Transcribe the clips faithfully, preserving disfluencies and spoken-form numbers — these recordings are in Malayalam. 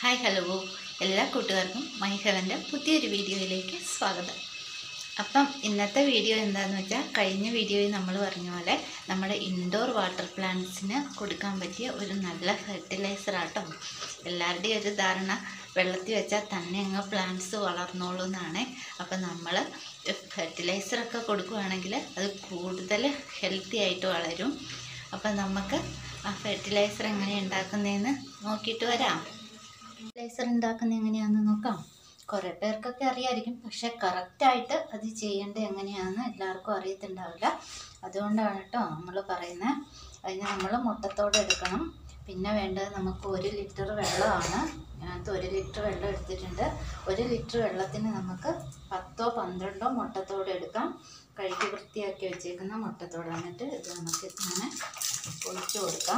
ഹായ് ഹലോ എല്ലാ കൂട്ടുകാർക്കും മൈ ഹെവൻ്റെ പുതിയൊരു വീഡിയോയിലേക്ക് സ്വാഗതം. അപ്പം ഇന്നത്തെ വീഡിയോ എന്താണെന്ന് വെച്ചാൽ കഴിഞ്ഞ വീഡിയോയിൽ നമ്മൾ പറഞ്ഞ പോലെ നമ്മുടെ ഇൻഡോർ വാട്ടർ പ്ലാന്റ്സിന് കൊടുക്കാൻ പറ്റിയ ഒരു നല്ല ഫെർട്ടിലൈസർ ആട്ടോ. എല്ലാവരുടെയും ഒരു ധാരണ വെള്ളത്തിൽ വെച്ചാൽ തന്നെ അങ്ങ് പ്ലാന്റ്സ് വളർന്നോളൂ എന്നാണ്. അപ്പം നമ്മൾ ഫെർട്ടിലൈസറൊക്കെ കൊടുക്കുകയാണെങ്കിൽ അത് കൂടുതൽ ഹെൽത്തി ആയിട്ട് വളരും. അപ്പം നമുക്ക് ആ ഫെർട്ടിലൈസർ എങ്ങനെ ഉണ്ടാക്കുന്നതെന്ന് നോക്കിയിട്ട് വരാം. ഫെർട്ടിലൈസർ ഉണ്ടാക്കുന്നത് എങ്ങനെയാണെന്ന് നോക്കാം. കുറേ പേർക്കൊക്കെ അറിയാമായിരിക്കും, പക്ഷെ കറക്റ്റായിട്ട് അത് ചെയ്യേണ്ടത് എങ്ങനെയാണെന്ന് എല്ലാവർക്കും അറിയത്തുണ്ടാവില്ല. അതുകൊണ്ടാണ് കേട്ടോ നമ്മൾ പറയുന്നത്. അതിന് നമ്മൾ മുട്ടത്തോടെ എടുക്കണം. പിന്നെ വേണ്ടത് നമുക്ക് ഒരു ലിറ്റർ വെള്ളമാണ്. അതിനകത്ത് ഒരു ലിറ്റർ വെള്ളം എടുത്തിട്ടുണ്ട്. ഒരു ലിറ്റർ വെള്ളത്തിന് നമുക്ക് പത്തോ പന്ത്രണ്ടോ മുട്ടത്തോടെ എടുക്കാം. കഴുകി വൃത്തിയാക്കി വെച്ചേക്കുന്ന മുട്ടത്തോടെ. എന്നിട്ട് ഇത് നമുക്ക് ഇങ്ങനെ ഒഴിച്ചു കൊടുക്കാം.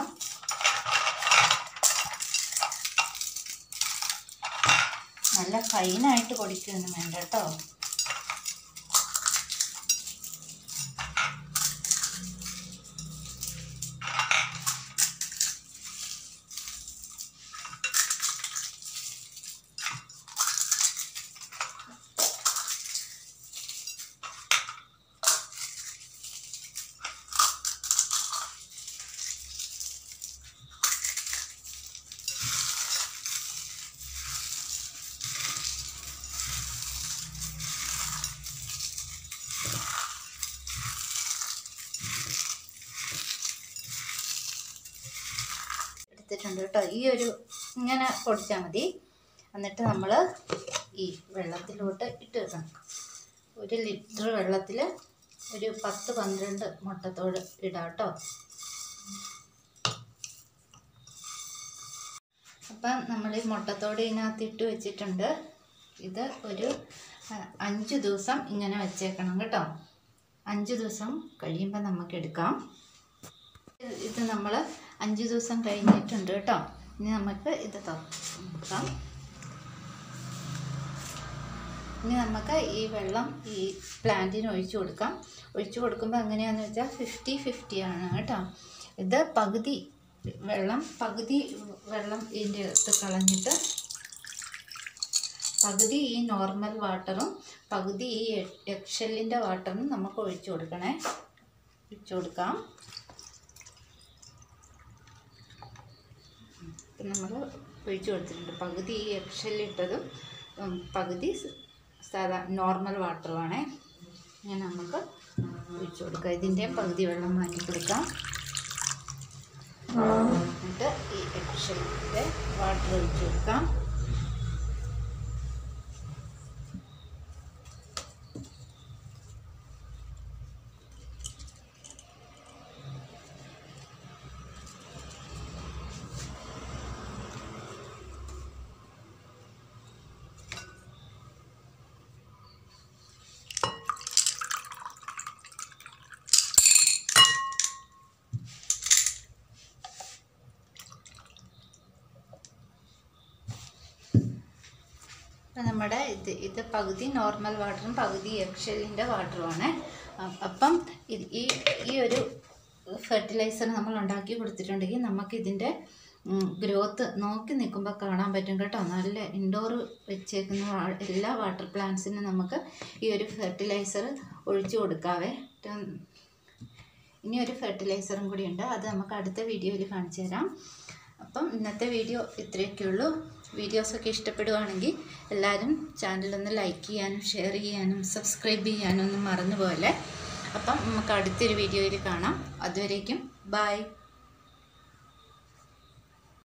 നല്ല ഫൈനായിട്ട് പൊടിക്കുകയൊന്നും വേണ്ട കേട്ടോ. എടുത്തിട്ടുണ്ട് കേട്ടോ. ഈ ഒരു ഇങ്ങനെ പൊടിച്ചാൽ മതി. എന്നിട്ട് നമ്മൾ ഈ വെള്ളത്തിലോട്ട് ഇട്ട് വെക്കണം. ഒരു ലിറ്റർ വെള്ളത്തിൽ ഒരു പത്ത് പന്ത്രണ്ട് മുട്ടത്തോട് ഇടാം കേട്ടോ. അപ്പം നമ്മൾ ഈ മുട്ടത്തോട് ഇതിനകത്ത് ഇട്ട് വെച്ചിട്ടുണ്ട്. ഇത് ഒരു അഞ്ച് ദിവസം ഇങ്ങനെ വെച്ചേക്കണം കേട്ടോ. അഞ്ച് ദിവസം കഴിയുമ്പോൾ നമുക്ക് എടുക്കാം. ഇത് നമ്മൾ അഞ്ച് ദിവസം കഴിഞ്ഞിട്ടുണ്ട് കേട്ടോ. ഇനി നമുക്ക് ഇത് തുറക്കാം. ഇനി നമുക്ക് ഈ വെള്ളം ഈ പ്ലാന്റിന് ഒഴിച്ചു കൊടുക്കാം. ഒഴിച്ചു കൊടുക്കുമ്പോൾ എങ്ങനെയാണെന്ന് വെച്ചാൽ ഫിഫ്റ്റി ഫിഫ്റ്റി ആണ് കേട്ടോ. ഇത് പകുതി വെള്ളം പകുതി വെള്ളം ഇതിൻ്റെ അടുത്ത് കളഞ്ഞിട്ട് പകുതി ഈ നോർമൽ വാട്ടറും പകുതി ഈ എക്സെല്ലിൻ്റെ വാട്ടറും നമുക്ക് ഒഴിച്ചു കൊടുക്കണേ. ഒഴിച്ചു കൊടുക്കാം. നമ്മൾ ഒഴിച്ചു കൊടുത്തിട്ടുണ്ട്. പകുതി ഈ എക്സെല്ലിട്ടതും പകുതി സാധാ നോർമൽ വാട്ടറുമാണേ. ഇങ്ങനെ നമുക്ക് ഒഴിച്ചു കൊടുക്കാം. ഇതിൻ്റെ പകുതി വെള്ളം മാറ്റി കൊടുക്കാം. എന്നിട്ട് ഈ എക്സെല്ലിൻ്റെ വാട്ടർ ഒഴിച്ചു കൊടുക്കാം. നമ്മുടെ ഇത് ഇത് പകുതി നോർമൽ വാട്ടറും പകുതി എക്സെല്ലിൻ്റെ വാട്ടറുമാണ്. അപ്പം ഈ ഈ ഒരു ഫെർട്ടിലൈസർ നമ്മൾ ഉണ്ടാക്കി കൊടുത്തിട്ടുണ്ടെങ്കിൽ നമുക്കിതിൻ്റെ ഗ്രോത്ത് നോക്കി നിൽക്കുമ്പോൾ കാണാൻ പറ്റും കേട്ടോ. നല്ല ഇൻഡോർ വെച്ചേക്കുന്ന എല്ലാ വാട്ടർ പ്ലാന്റ്സിനും നമുക്ക് ഈ ഒരു ഫെർട്ടിലൈസർ ഒഴിച്ചു കൊടുക്കാവേ. ഇനി ഒരു ഫെർട്ടിലൈസറും കൂടി ഉണ്ട്. അത് നമുക്ക് അടുത്ത വീഡിയോയിൽ കാണിച്ചു തരാം. അപ്പം ഇന്നത്തെ വീഡിയോ ഇത്രയൊക്കെ ഉള്ളൂ. വീഡിയോസൊക്കെ ഇഷ്ടപ്പെടുകയാണെങ്കിൽ എല്ലാവരും ചാനലൊന്ന് ലൈക്ക് ചെയ്യാനും ഷെയർ ചെയ്യാനും സബ്സ്ക്രൈബ് ചെയ്യാനും ഒന്നും മറന്നുപോലെ. അപ്പം നമുക്ക് അടുത്തൊരു വീഡിയോയിൽ കാണാം. അതുവരേക്കും ബൈ.